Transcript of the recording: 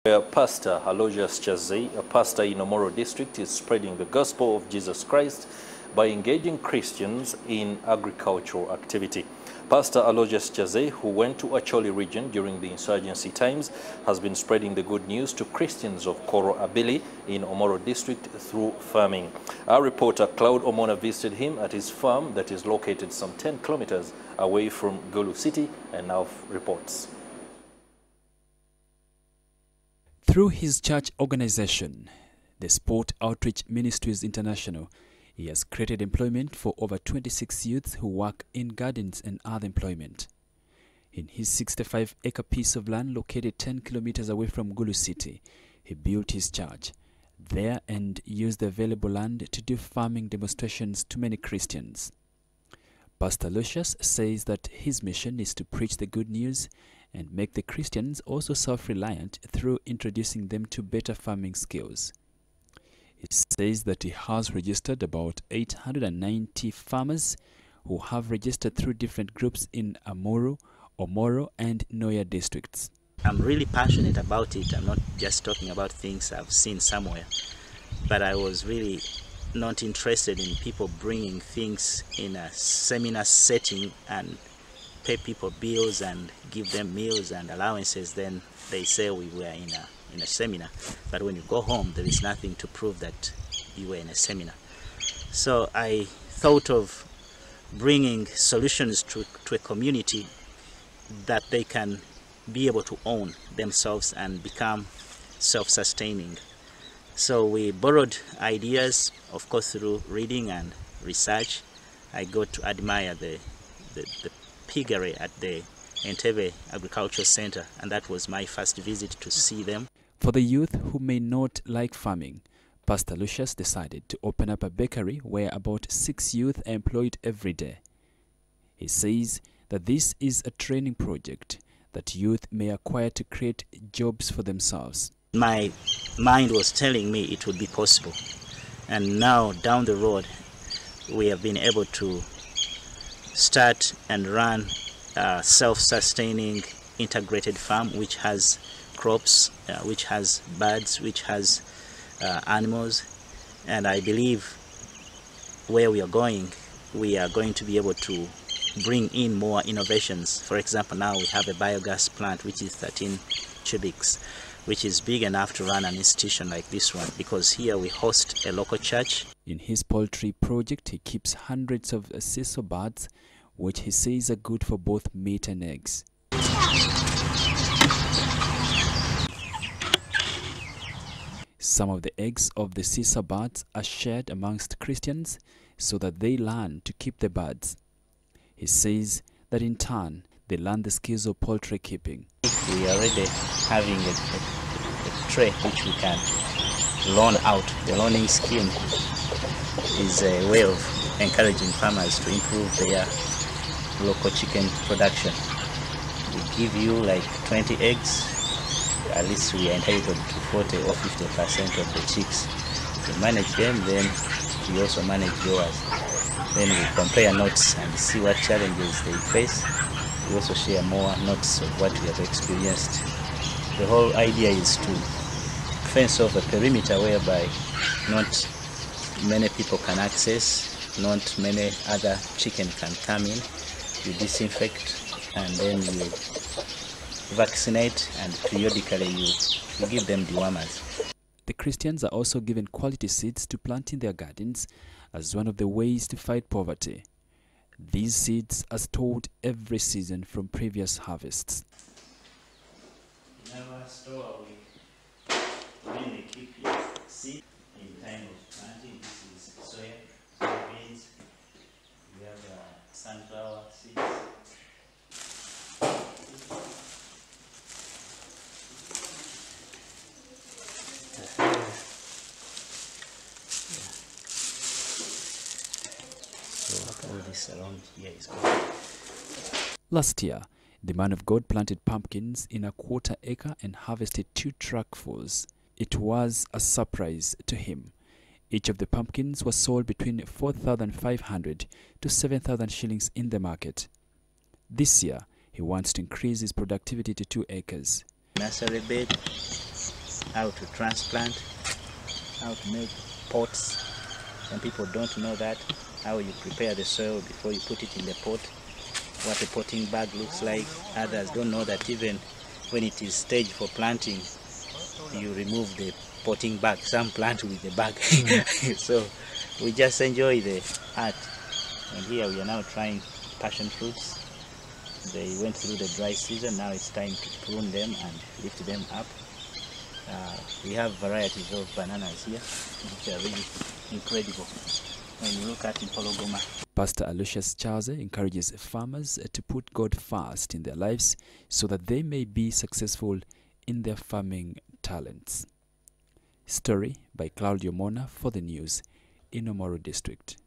Pastor Aloysius Chazei, a pastor in Omoro district, is spreading the gospel of Jesus Christ by engaging Christians in agricultural activity. Pastor Aloysius Chazei, who went to Acholi region during the insurgency times, has been spreading the good news to Christians of Koro Abili in Omoro district through farming. Our reporter Cloud Omona visited him at his farm that is located some 10 kilometers away from Gulu City and now reports. Through his church organization, the Sport Outreach Ministries International, he has created employment for over 26 youths who work in gardens and other employment. In his 65-acre piece of land located 10 kilometers away from Gulu City, he built his church there and used the available land to do farming demonstrations to many Christians. Pastor Lucius says that his mission is to preach the good news and make the Christians also self-reliant through introducing them to better farming skills. It says that he has registered about 890 farmers who have registered through different groups in Amuru, Omoro and Noya districts. I'm really passionate about it. I'm not just talking about things I've seen somewhere, but I was really not interested in people bringing things in a seminar setting and pay people bills and give them meals and allowances. Then they say we were in a seminar, but when you go home there is nothing to prove that you were in a seminar. So I thought of bringing solutions to a community that they can be able to own themselves and become self-sustaining. So we borrowed ideas, of course, through reading and research. I got to admire the piggery at the Entebbe Agricultural Center, and that was my first visit to see them. For the youth who may not like farming, Pastor Lucius decided to open up a bakery where about 6 youth are employed every day. He says that this is a training project that youth may acquire to create jobs for themselves. My mind was telling me it would be possible, and now down the road we have been able to start and run a self-sustaining integrated farm which has crops, which has birds, which has animals, and I believe where we are going to be able to bring in more innovations. For example, now we have a biogas plant which is 13 cubics, which is big enough to run an institution like this one, because here we host a local church. In his poultry project, he keeps hundreds of sisal birds, which he says are good for both meat and eggs. Some of the eggs of the sisal birds are shared amongst Christians so that they learn to keep the birds. He says that in turn, they learn the skills of poultry keeping. We are already having a tray which we can loan out. The loaning scheme is a way of encouraging farmers to improve their local chicken production. We give you like 20 eggs, at least we are entitled to 40 or 50% of the chicks. We manage them, then we also manage yours. Then we compare notes and see what challenges they face. We also share more notes of what we have experienced. The whole idea is to fence off a perimeter whereby not many people can access, not many other chicken can come in. You disinfect and then you vaccinate, and periodically you give them dewormers. The Christians are also given quality seeds to plant in their gardens as one of the ways to fight poverty. These seeds are stored every season from previous harvests. In our store, we mainly keep your seed in time of planting. This is soybeans. We have sunflower seeds. So all this around here is good. Last year, the man of God planted pumpkins in a quarter-acre and harvested 2 truckfuls. It was a surprise to him. Each of the pumpkins was sold between 4,500 to 7,000 shillings in the market. This year, he wants to increase his productivity to 2 acres. Nursery bed, how to transplant, how to make pots. Some people don't know that, how you prepare the soil before you put it in the pot, what a potting bag looks like. Others don't know that even when it is staged for planting, you remove the potting bag. Some plant with the bag. So we just enjoy the art. And here we are now trying passion fruits. They went through the dry season. Now it's time to prune them and lift them up. We have varieties of bananas here, which are really incredible when you look at Impologoma. Pastor Aloysius Chaze encourages farmers to put God first in their lives so that they may be successful in their farming talents. Story by Claudio Mona for the news in Omoro District.